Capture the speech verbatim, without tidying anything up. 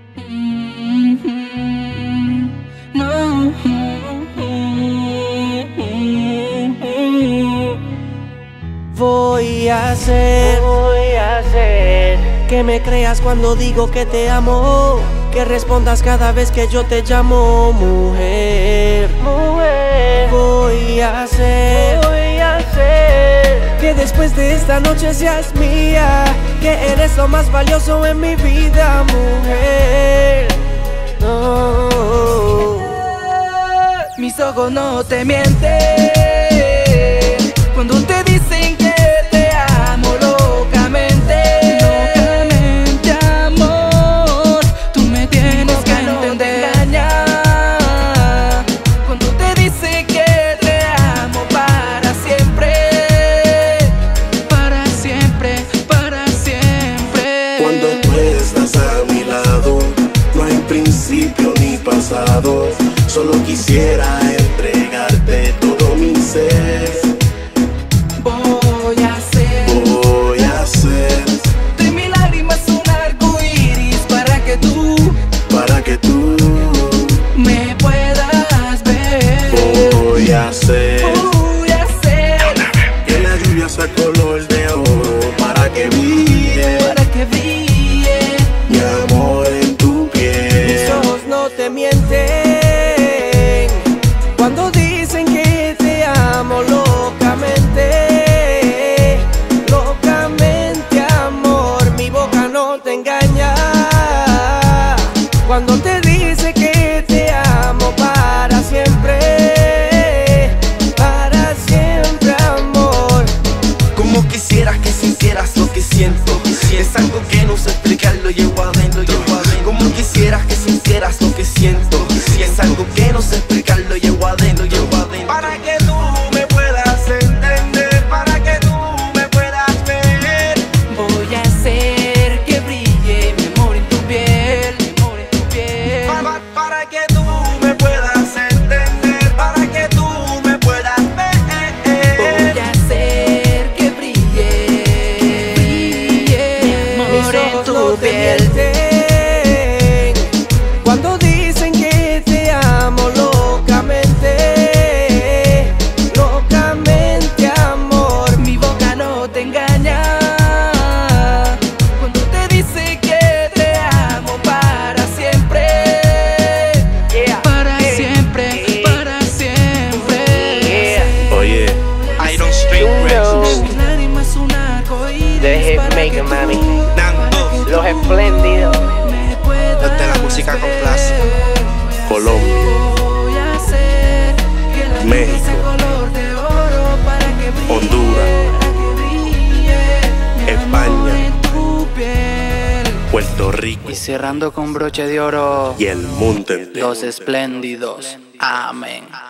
Voy a hacer, voy a hacer que me creas cuando digo que te amo, que respondas cada vez que yo te llamo mujer, mujer. Voy a hacer, voy a hacer que después de esta noche seas mía, que eres lo más valioso en mi vida, mujer. No. Mis ojos no te mienten cuando te dicen que te amo locamente. Locamente, amor, tú me tienes que entender. Engaña cuando te dice que te amo para siempre, para siempre, para siempre. Cuando tú estás a mi lado, no hay principio ni pasado. Solo quisiera entregarte todo mi ser. Voy a hacer, Voy a hacer de mis lágrimas un arco iris para que tú, para que tú me puedas ver. Voy a hacer Voy a hacer que la lluvia sea color de oro para que brille, para que brille mi amor en tu piel. mis ojos no te mienten cuando dicen que te amo locamente, locamente, amor. Mi boca no te engaña cuando te dice que te amo para siempre, para siempre, amor. Como quisieras que sintieras lo que siento, es algo que no sé explicarlo, llevo adentro, llevo adentro. Como quisieras que sintieras lo que siento, es algo que no sé explicarlo, llevo adentro, llevo adentro. Para que tú me puedas entender, para que tú me puedas ver. Voy a hacer que brille mi amor en tu piel, mi amor en tu piel. Para, para que tú me puedas entender, para que tú me puedas ver. Voy a hacer que brille, brille mi amor en tu piel. Cuando dicen que te amo locamente, locamente, amor. Mi boca no te engaña cuando te dice que te amo para siempre, para siempre, para siempre. Oye, Iron Street Records, Mis lágrimas un arco iris The para que Hitmaker, tú, mami. Nando, Los espléndidos. me puedas Desde la música con clase. ver. Colombia, Voy a hacer que la luz México, sea color de oro para que brille, Honduras, para que brille mi España, amor en tu piel. Puerto Rico Y cerrando con broche de oro, y el mundo entero. los espléndidos. Amén.